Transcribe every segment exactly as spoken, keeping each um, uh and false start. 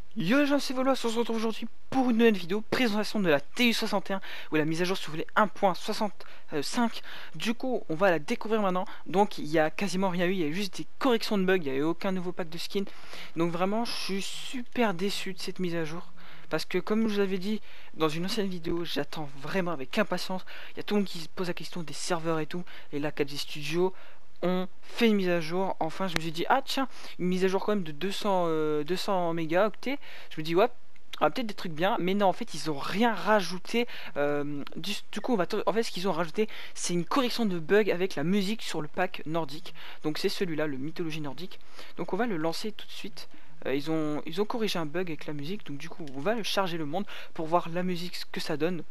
Yo les gens, c'est Volo, on se retrouve aujourd'hui pour une nouvelle vidéo, présentation de la T U soixante et un, où la mise à jour se voulait un point soixante-cinq. Du coup, on va la découvrir maintenant. Donc, il y a quasiment rien eu, il y a eu juste des corrections de bugs, il n'y a eu aucun nouveau pack de skin. Donc vraiment, je suis super déçu de cette mise à jour. Parce que comme je vous avais dit dans une ancienne vidéo, j'attends vraiment avec impatience. Il y a tout le monde qui se pose la question des serveurs et tout. Et là, quatre G Studio ont fait une mise à jour. Enfin, je me suis dit, ah tiens, une mise à jour quand même de deux cents, euh, deux cents mégaoctets. Je me dis, ouais, on a peut-être des trucs bien, mais non, en fait, ils ont rien rajouté. Euh, du, du coup, on va en fait, ce qu'ils ont rajouté, c'est une correction de bug avec la musique sur le pack nordique. Donc, c'est celui-là, le mythologie nordique. Donc, on va le lancer tout de suite. Euh, ils, ont, ils ont corrigé un bug avec la musique, donc du coup, on va le charger le monde pour voir la musique, ce que ça donne.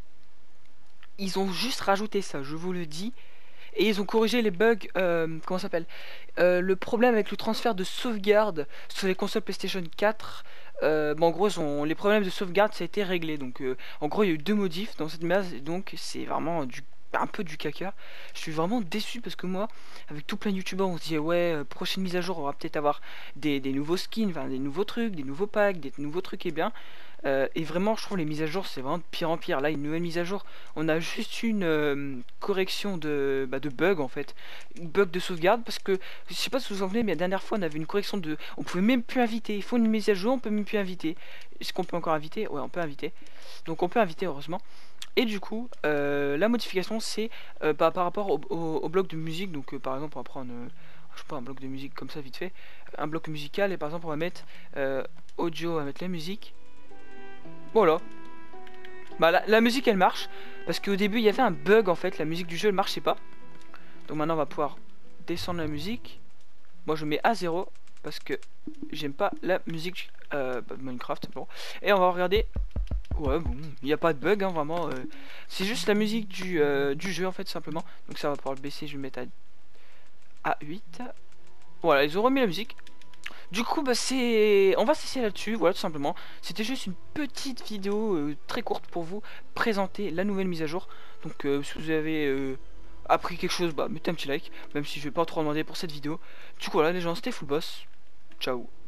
Ils ont juste rajouté ça, je vous le dis. Et ils ont corrigé les bugs, euh, comment ça s'appelle euh, le problème avec le transfert de sauvegarde sur les consoles PlayStation quatre. Euh, bon, en gros, ont, les problèmes de sauvegarde, ça a été réglé. Donc, euh, en gros, il y a eu deux modifs dans cette base. Et donc, c'est vraiment du, un peu du caca. Je suis vraiment déçu parce que moi, avec tout plein de youtubeurs, on se dit, ouais, euh, prochaine mise à jour, on va peut-être avoir des, des nouveaux skins, enfin, des nouveaux trucs, des nouveaux packs, des nouveaux trucs et bien. Euh, et vraiment, je trouve les mises à jour, c'est vraiment de pire en pire. Là, une nouvelle mise à jour, on a juste une euh, correction de, bah, de bug en fait, une bug de sauvegarde parce que je sais pas si vous vous en souvenez, mais la dernière fois, on avait une correction de, on pouvait même plus inviter. Il faut une mise à jour, on peut même plus inviter. Est-ce qu'on peut encore inviter? Ouais, on peut inviter. Donc on peut inviter heureusement. Et du coup, euh, la modification, c'est euh, par, par rapport au, au, au bloc de musique. Donc euh, par exemple, on va prendre, euh, je sais pas, un bloc de musique comme ça vite fait, un bloc musical et par exemple, on va mettre euh, audio, on va mettre la musique. Voilà. Bah la, la musique elle marche. Parce qu'au début il y avait un bug en fait. La musique du jeu elle marchait pas. Donc maintenant on va pouvoir descendre la musique. Moi je mets à zéro. Parce que j'aime pas la musique euh, bah, Minecraft. Bon. Et on va regarder. Ouais bon. Il n'y a pas de bug hein, vraiment. Euh, C'est juste la musique du, euh, du jeu en fait simplement. Donc ça on va pouvoir le baisser. Je vais mettre à, à huit. Voilà ils ont remis la musique. Du coup, bah c'est, on va cesser là-dessus, voilà tout simplement. C'était juste une petite vidéo euh, très courte pour vous présenter la nouvelle mise à jour. Donc, euh, si vous avez euh, appris quelque chose, bah mettez un petit like, même si je vais pas trop en demander pour cette vidéo. Du coup, voilà les gens, c'était Full Boss. Ciao.